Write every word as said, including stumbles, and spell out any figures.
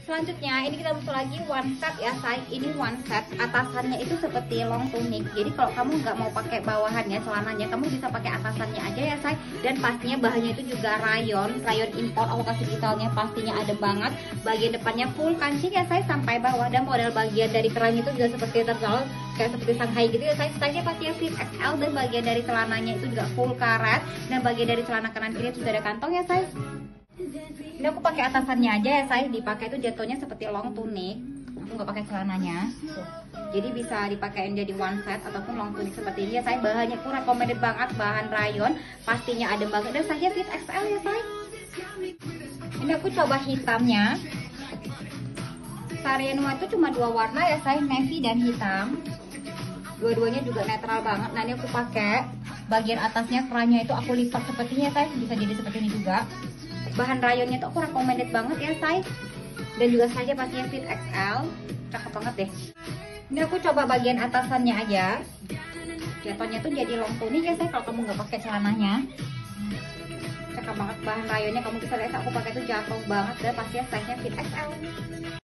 Selanjutnya ini kita muncul lagi one set ya say. Ini one set, atasannya itu seperti long tunic. Jadi kalau kamu nggak mau pakai bawahannya celananya, kamu bisa pakai atasannya aja ya say. Dan pastinya bahannya itu juga rayon, rayon impor. Aku kasih detailnya, pastinya ada banget. Bagian depannya full kancing ya say sampai bawah, dan model bagian dari kerahnya itu juga seperti tergal kayak seperti Shanghai gitu ya say. Stylenya pastinya fit X L, dan bagian dari celananya itu juga full karet, dan bagian dari celana kanan kiri itu sudah ada kantong ya say. Ini aku pakai atasannya aja ya say, dipakai itu jatuhnya seperti long tunic. Aku nggak pakai celananya. Tuh. Jadi bisa dipakai jadi one set ataupun long tunic seperti ini ya say. Bahannya pun recommended banget, bahan rayon, pastinya adem banget, dan saya fit X L ya say. Ini aku coba hitamnya. Sarienwa itu cuma dua warna ya say, navy dan hitam. Dua-duanya juga netral banget. Nah ini aku pakai bagian atasnya, kerahnya itu aku lipat sepertinya say, bisa jadi seperti ini juga. Bahan rayonnya tuh aku recommended banget ya say, dan juga saja pastinya fit X L, cakep banget deh. Ini aku coba bagian atasannya aja, jatuhnya tuh jadi long tunic ya say kalau kamu nggak pakai celananya. Cakep banget bahan rayonnya, kamu bisa lihat aku pakai tuh jatuh banget, dan pastinya size nya fit X L.